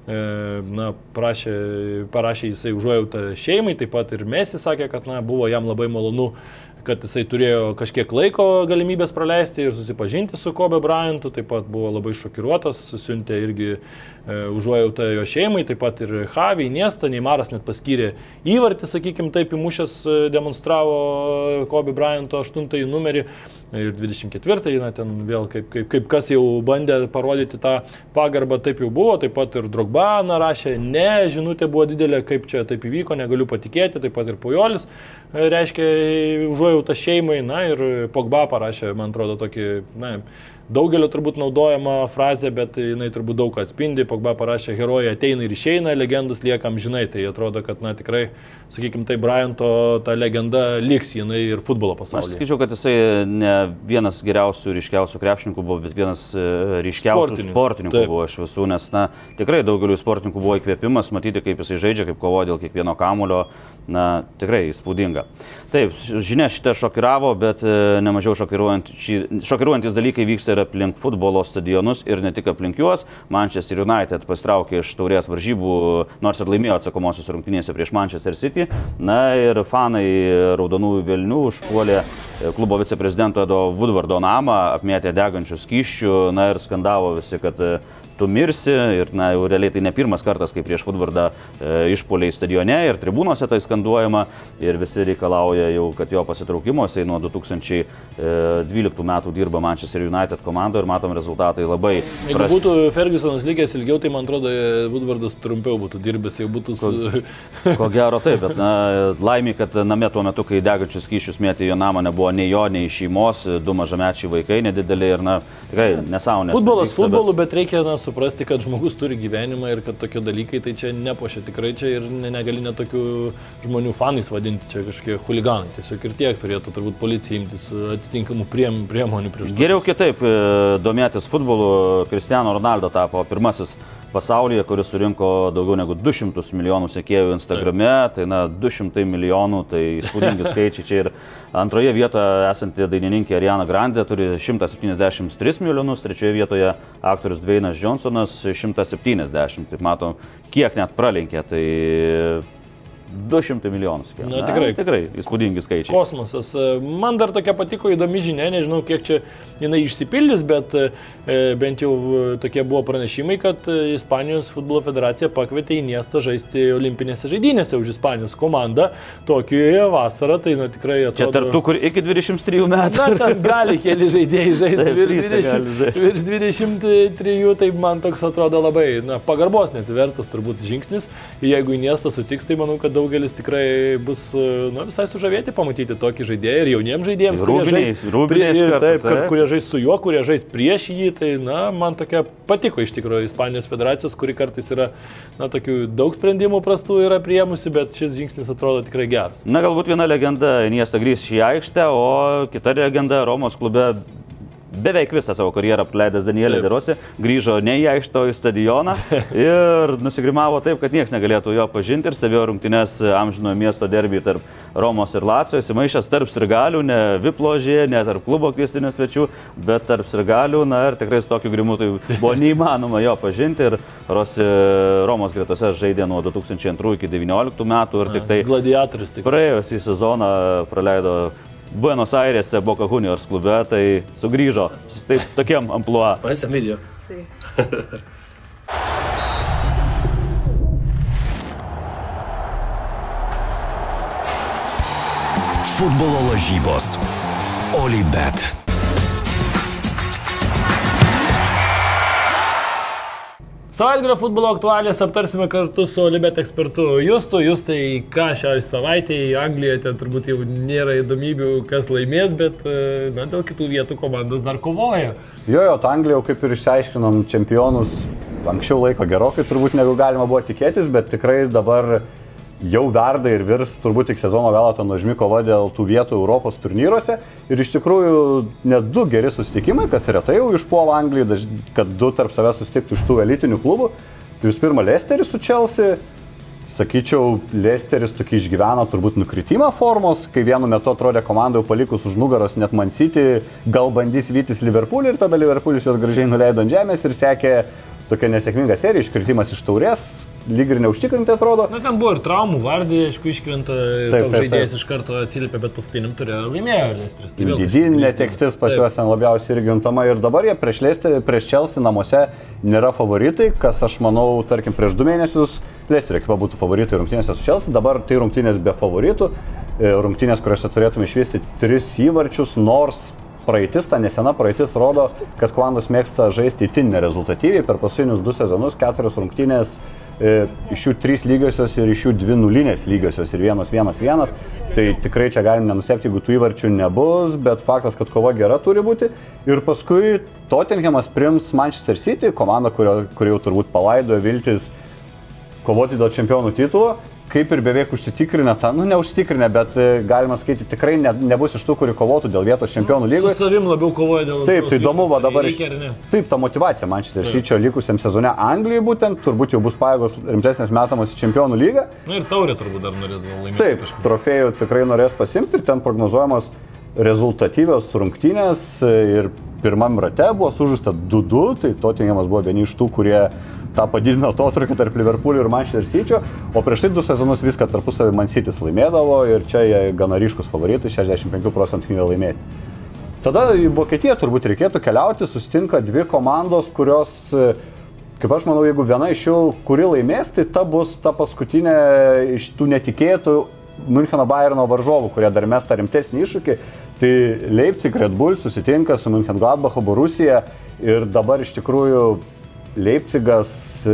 Parašė jisai užuojautą šeimai, taip pat ir Messi sakė, kad buvo jam labai malonu, kad jisai turėjo kažkiek laiko galimybės praleisti ir susipažinti su Kobe Bryantu, taip pat buvo labai šokiruotas, siuntė irgi užuojautą jo šeimai, taip pat ir Xavi, Iniesta, Neymaras net paskyrė įvartį, sakykime, taip įmušęs demonstravo Kobe Bryanto 8 numerį. Ir 24, ten vėl kaip kas jau bandė parodyti tą pagarbą, taip jau buvo, taip pat ir Drogba rašė, žinutė buvo didelė, kaip čia taip įvyko, negaliu patikėti, taip pat ir Pujolis reiškia užuojautą šeimai, ir Pogba parašė, man atrodo, tokį, daugelio turbūt naudojama frazė, bet jinai turbūt daug atspindi. Pogba parašė, herojai ateina ir išeina, legendas lieka amžinai. Tai atrodo, kad tikrai, sakykime, tai Bryanto ta legenda liks jinai ir futbolo pasaulyje. Aš sakyčiau, kad jisai ne vienas geriausių, ryškiausių krepšininkų buvo, bet vienas ryškiausių sportininkų buvo iš visų, nes tikrai daugeliu sportininkų buvo įkvėpimas, matyti, kaip jisai žaidžia, kaip kovoja dėl kiekvieno kamulio, tikrai įspūdinga. Taip, žinia šitą šokiravo, bet nemažiau šokiruojantis dalykai vyksta ir aplink futbolo stadionus ir ne tik aplink juos. Manchester United pasitraukė iš taurės varžybų, nors ir laimėjo atsakomosios rungtynėse prieš Manchester City. Na ir fanai raudonųjų velnių užpuolė klubo viceprezidento Edo Woodwardo namą, apmėtė degančių skysčių, na ir skandavo visi, kad tu mirsi ir na, jau realiai tai ne pirmas kartas, kai prieš Woodwardą išpuoliai stadione ir tribūnose tai skanduojama ir visi reikalauja jau, kad jo pasitraukimo, jisai nuo 2012 metų dirba Manchester United komandoje ir matom rezultatai labai prasti. Jeigu būtų Fergusonas likęs ilgiau, tai man atrodo, Woodwardas trumpiau būtų dirbęs, jau būtų... Ko gero taip, bet na, laimė, kad name tuo metu, kai degančius skyšius mėtė jo namą, nebuvo nei jo, nei šeimos, 2 mažamečiai vaikai nedideliai ir na, tikrai nesąmonės. Futbolas futbolu, bet reikia suprasti, kad žmogus turi gyvenimą ir kad tokie dalykai tai čia nepošia tikrai čia ir negali net tokių žmonių fanais vadinti, čia kažkokie huliganai. Tiesiog ir tiek turėtų turbūt policija imtis atitinkamų priemonių prieš. Geriau kitaip domėtis futbolu. Cristiano Ronaldo tapo pirmasis pasaulyje, kuris surinko daugiau negu 200 milijonų sekėjų Instagrame, tai na 200 milijonų, tai įspūdingi skaičiai čia ir antroje vietoje esanti dainininkė Ariana Grande turi 173 milijonus, trečioje vietoje aktorius Dwaynas Johnsonas 170, taip matom, kiek net pralenkė, tai 200 milijonų. Na, tikrai įspūdingi skaičiai. Kosmosas. Man dar tokia patiko įdomi žinia, nežinau kiek čia jinai išsipildys, bet bent jau tokie buvo pranešimai, kad Ispanijos futbolo federacija pakvietė Iniestą žaisti olimpinėse žaidynėse už Ispanijos komandą Tokijoje vasarą, tai na tikrai atrodo... Čia tarp tų, kur iki 23 metų. Na, ten gali keli žaidėjai žaisti virš 23, tai man toks atrodo labai, na, pagarbos net vertas turbūt žingsnis. Jeigu Iniestas sutiks, tai manau, kad daugelis tikrai bus na, visai sužavėti pamatyti tokį žaidėją ir jauniems žaidėjams, kurie žais su juo, kurie žais prieš jį, tai na, man tokia patiko iš tikrųjų Ispanijos federacijos, kuri kartais yra, na, tokių daug sprendimų prastų yra priėmusi, bet šis žingsnis atrodo tikrai geras. Na, galbūt viena legenda Iniesta grįš į aikštę, o kita legenda Romos klube beveik visą savo karjerą praleidęs Danielė De Rossi grįžo ne į aikštę, o į stadioną ir nusigrimavo taip, kad niekas negalėtų jo pažinti ir stebėjo rungtynes amžinojo miesto derbį tarp Romos ir Lacio, įsimaišęs tarp sirgalių, ne VIP ložėje, ne tarp klubo kviestinių svečių, bet tarp sirgalių, na ir tikrai su tokiu grimu tai buvo neįmanoma jo pažinti ir Rossi Romos gretose žaidė nuo 2002 iki 2019 metų ir tik tai gladiatorius praėjusį sezoną praleido Buenos Airėse Boca Juniors klube, tai sugrįžo taip, tokiam amplua. Paėsė video. Sí. Futbolo lažybos. Olybet. Savaitgalio futbolo aktualijas aptarsime kartu su Olybet ekspertu Justu. Justai, ką šią savaitę į Angliją, ten turbūt jau nėra įdomybių, kas laimės, bet na, dėl kitų vietų komandos dar kovoja. Jo, ta Anglija jau kaip ir išsiaiškinom čempionus anksčiau laiko gerokai, turbūt negu galima buvo tikėtis, bet tikrai dabar jau verda ir virs turbūt tik sezono galo ta nuožmi kova dėl tų vietų Europos turnyruose. Ir iš tikrųjų net 2 geri susitikimai, kas retai jau išpuola Anglijai, kad 2 tarp savęs susitiktų iš tų elitinių klubų. Tai visų pirma, Leicesteris su Chelsea. Sakyčiau, Leicesteris tokį išgyveno turbūt nukritimą formos, kai vienu metu atrodė komandai jau palikus už nugaros net Man City, gal bandys vytis Liverpoolį ir tada Liverpoolis juos gražiai nuleido ant žemės ir sekė tokia nesėkminga serija, iškritimas iš taurės, lyg ir neužtikrinti atrodo. Na, ten buvo ir traumų, Vardį, aišku, iškrenta, toks žaidėjas iš karto atsiliepė, bet paskutiniam turė laimėjo Leicesteris. Didinė netektis pas juos ten labiausiai irgi juntama ir dabar jie prieš Chelsea namuose nėra favoritai, kas aš manau, tarkim, prieš 2 mėnesius Leicesterio ekipa būtų favoritai rungtynėse su Chelsea, dabar tai rungtynės be favoritų, rungtynės, kuriuose turėtume išvysti 3 įvarčius, nors praeitis, ta nesena praeitis rodo, kad komandos mėgsta žaisti itin nerezultatyviai. Per paskutinius 2 sezonus 4 rungtynės, iš jų 3 lygiosios ir iš jų 2 nulinės lygiosios ir 1-1-1. Tai tikrai čia galim nenustebti, jeigu tų įvarčių nebus, bet faktas, kad kova gera turi būti. Ir paskui Tottenhamas priims Manchester City, komanda, kuri jau turbūt palaidojo viltis kovoti dėl čempionų titulo. Kaip ir beveik užsitikrinę tą, nu neužsitikrinę, bet galima skaityti, tikrai nebus iš tų, kuri kovotų dėl vietos čempionų lygoje. Su savim labiau kovoja dėl... Taip, tai įdomu, va dabar taip, ta motyvacija Manchester City'o likusiam sezone Anglijoje būtent, turbūt jau bus pajėgos rimtesnės metamos į čempionų lygą. Na ir taurė turbūt dar norės laimėti. Taip, trofėjų tikrai norės pasimti ir ten prognozuojamos rezultatyvios rungtynės ir pirmam rate buvo sužaista 2-2, tai Tottenhamas buvo vieni iš tų, kurie tą padidino atotrukį tarp Liverpoolio ir Manchester City, o prieš tai 2 sezonus viską tarpusavį Man City's laimėdavo ir čia jie gana ryškus favoritai, 65% tikimybė laimėti. Tada į Vokietiją turbūt reikėtų keliauti, susitinka 2 komandos, kurios, kaip aš manau, jeigu viena iš jų, kuri laimės, tai ta bus ta paskutinė iš tų netikėtų Müncheno Bayerno varžovų, kurie dar mes tą rimtesnį iššūkį. Tai Leipzig, Red Bull susitinka su Mönchengladbacho Borussia ir dabar iš tikrųjų Leipzigas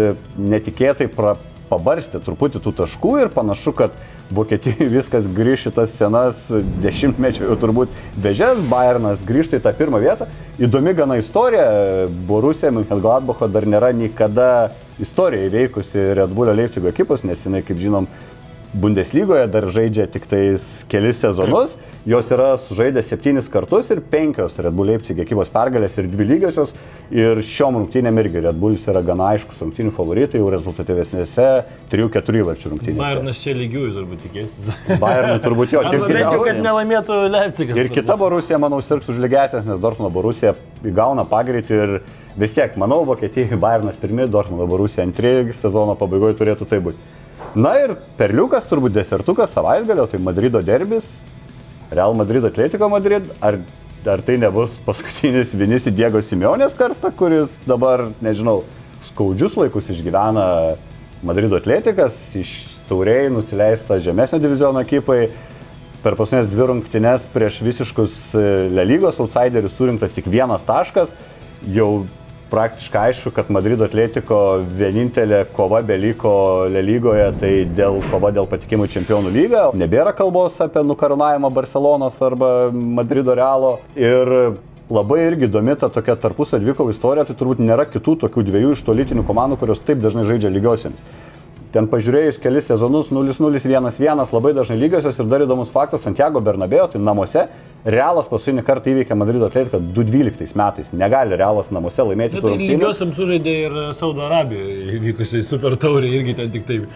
netikėtai pabarstė truputį tų taškų ir panašu, kad Vokietijai viskas grįš į tas senas dešimtmečio jau turbūt vėžes, Bayernas grįžta į tą pirmą vietą. Įdomi gana istorija, Borussia Mönchengladbacho dar nėra niekada istoriją įveikusi Red Bullio Leipzigo ekipos, nes jinai, kaip žinom, Bundeslygoje dar žaidžia tik tais kelis sezonus, jos yra sužaidę 7 kartus ir 5 Red Bull Leipzig ekipos pergalės ir 2 lygiosios. Ir šiom rungtynėm irgi Red Bullis yra gana aiškus rungtynių favoritai, jau rezultatyvesnėse 3-4 varčių rungtynėse. Bayernas čia lygiųjų turbūt tikėsis. Bayernui turbūt jo, tik tikriausiai. Kad nelaimėtų Leipzigas. Ir kita Borussia, manau, sirgs už lygesnės, nes Dortmundo Borussia įgauna pagreitį ir vis tiek, manau, Vokietijai Bayernas pirmi, Dortmundo Borussia antri, sezono pabaigoje turėtų tai būti. Na ir perliukas, turbūt desertukas savaitgalio, tai Madrido derbis, Real Madrid Atletico Madrid, ar tai nebus paskutinis Vinicius Diego Simeonės karsta, kuris dabar, nežinau, skaudžius laikus išgyvena Madrido Atletikas, iš tauriai nusileista žemesnio diviziono ekipai, per paskutinės 2 rungtynes prieš visiškus La Lygos outsiderius surinktas tik 1 taškas, jau praktiškai aišku, kad Madrido Atletico vienintelė kova beliko La Lygoje, tai kova dėl patekimų į Čempionų lygą. Nebėra kalbos apie nukarūnavimą Barcelonos arba Madrido Realo. Ir labai irgi įdomi ta tokia tarpusavio dvikovų istorija, tai turbūt nėra kitų tokių 2 iš to lytinių komandų, kurios taip dažnai žaidžia lygiosiams. Ten pažiūrėjus kelis sezonus 0-0, 1-1, labai dažnai lygiosios ir dar įdomus faktas, Santiago Bernabėjo, tai namuose Realas paskutinį kartą įveikė Madrido Atletico 2012 metais. Negali Realas namuose laimėti tų rungtynių. Lygiosiam sužaidė ir Saudo Arabijoje įvykusiai Super Taurė, irgi ten tik taip.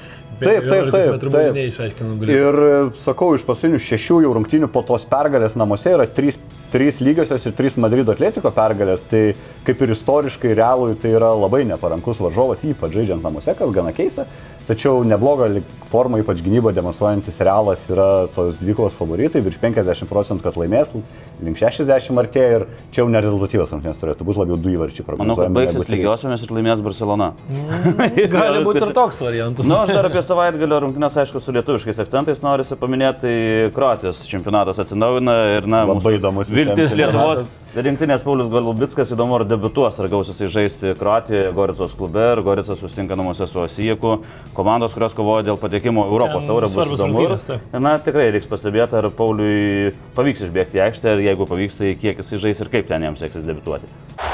Taip. Ir sakau, iš paskutinių 6 jau rungtynių po tos pergalės namuose yra 3 lygiosios ir 3 Madrido Atletico pergalės. Tai kaip ir istoriškai Realui tai yra labai neparankus varžovas, ypač žaidžiant namuose, kas gana keista. Tačiau neblogą formą, ypač gynybą demonstruojantis Realas yra tos dvikovos favoritai, virš 50%, kad laimės, link 60 artėja ir čia jau nerezultatyvas rungtynės turėtų būti, labiau 2 įvarčiai prognozuojami. Manau, kad baigsis lygiosiomis ir laimės Barcelona. Gali būti ir toks variantas. Nu, aš dar apie savaitgalio rungtynes, aišku, su lietuviškais akcentais norisi paminėti, tai Kroatijos čempionatas atsinaujina ir, na, labai įdomus viltis Lietuvos rinktinės Paulius Golubickas, įdomu, ar debiutuos, ar gausis žaisti Kroatijoje, Goricos klube, ir Goricas susitinka namuose su Osijeku. Komandos, kurios kovoja dėl patekimo Europos taurę, bus įdomu. Na, tikrai reiks pasibėti, ar Pauliui pavyks išbėgti į aikštę, ir jeigu pavyks, tai kiek jis žais ir kaip ten jam seksis debiutuoti.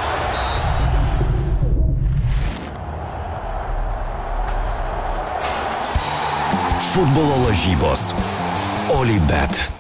Futbolo lažybos. Olybet.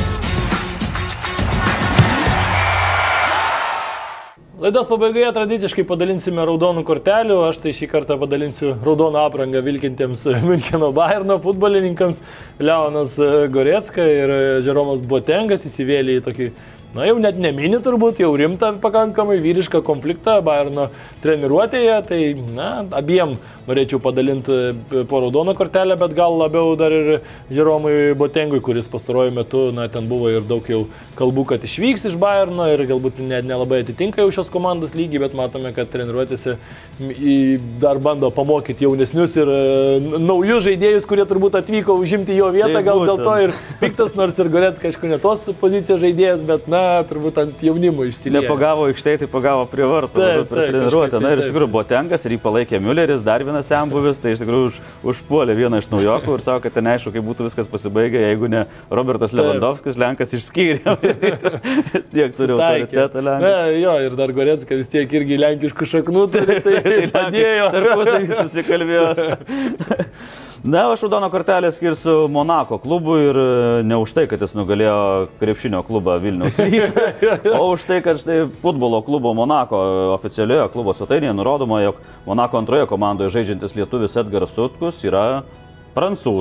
Laidos pabaigoje tradiciškai padalinsime raudonų kortelių, aš tai šį kartą padalinsiu raudoną aprangą vilkintiems Müncheno Bayerno futbolininkams. Leonas Gorecka ir Žeromas Botengas įsivėlė į tokį, na jau net nemini turbūt, jau rimtą pakankamai vyrišką konfliktą Bayerno treniruotėje, tai na, abiem norėčiau padalinti po raudoną kortelę, bet gal labiau dar ir Žeromui Botengui, kuris pastaruoju metu, na, ten buvo ir daug jau kalbų, kad išvyks iš Bayerno ir galbūt nelabai atitinka jau šios komandos lygį, bet matome, kad treniruotėse dar bando pamokyti jaunesnius ir naujus žaidėjus, kurie turbūt atvyko užimti jo vietą, gal dėl to ir piktas, nors ir Gorecka, aišku, ne tos pozicijos žaidėjas, bet, na, turbūt ant jaunimo išsilieja. Nepagavo aikštėje, tai pagavo prie vartų, treniruotę. Na ir iš tikrųjų Botengas ir jį palaikė Mülleris, dar vienas senbuvis, tai iš tikrųjų užpuolė vieną iš naujokų ir savo, kad ten neaišku, kaip būtų viskas pasibaigę, jeigu ne Robertas Lewandowskis, Lenkas išskyrė. Tiek turi autoritetą Lenkas. Jo, ir dar Gorecka vis tiek irgi lenkiškų šaknų, tai padėjo. Tarpusavy susikalbėjo. Na, aš raudoną kortelę skirsiu Monako klubui ir ne už tai, kad jis nugalėjo krepšinio klubą Vilniaus Rytą, o už tai, kad štai futbolo klubo Monako oficialioje klubo svetainėje nurodoma, jog Monako antroje komandoje žaidžiantis lietuvis Edgaras Sutkus yra prancūzas.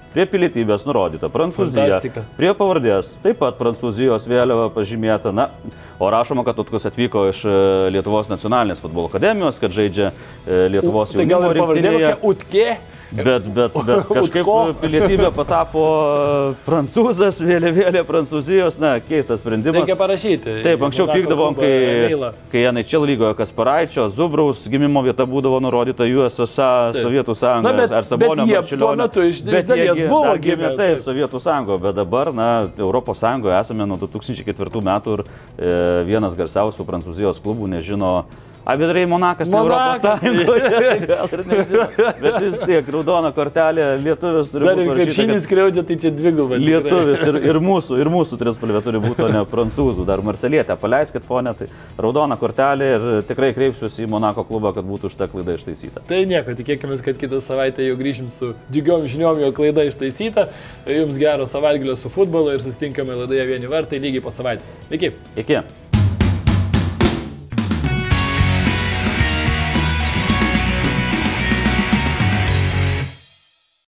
Prie pilietybės nurodyta Prancūzija. Fantastika. Prie pavardės taip pat Prancūzijos vėliava pažymėta. Na, o rašoma, kad Utkus atvyko iš Lietuvos nacionalinės futbolo akademijos, kad žaidžia Lietuvos jaunimo rinktinėje. Utkė. Bet kažkaip pilietybė patapo prancūzas, vėliavėlė Prancūzijos, na, keistas sprendimas. Reikia parašyti. Taip, anksčiau pykdavom, kai NHL lygoje Kasparaičio, Zubraus gimimo vieta būdavo nurodyta USSR, Sovietų sąjungoje, ar Sabonio Marčiulionio. Bet jie buvo gimę taip, Sovietų sąjungoje, bet dabar, na, Europos sąjungoje esame nuo 2004 metų ir vienas garsiausių Prancūzijos klubų nežino. Abidrai Monakas, ne Europos Sąjungoje, gal ir nežinau, bet vis tiek, raudona kortelė, lietuvis turi būti. Dar ir krepšinis skriaudžia, tai čia dvigubai. Lietuvis ir mūsų trispalvė turi būti, o ne prancūzų, dar Marselietė, paleiskit fonę, tai raudona kortelė ir tikrai kreipsiuosi į Monako klubą, kad būtų šitą klaidą ištaisyta. Tai nieko, tikėkime, kad kitą savaitę jau grįšim su džiugiom žiniom, jo klaida ištaisyta. Jums gero savaitgalio su futbolu ir susitinkame laidoje Vieni vartai lygiai po savaitės. Iki. Iki.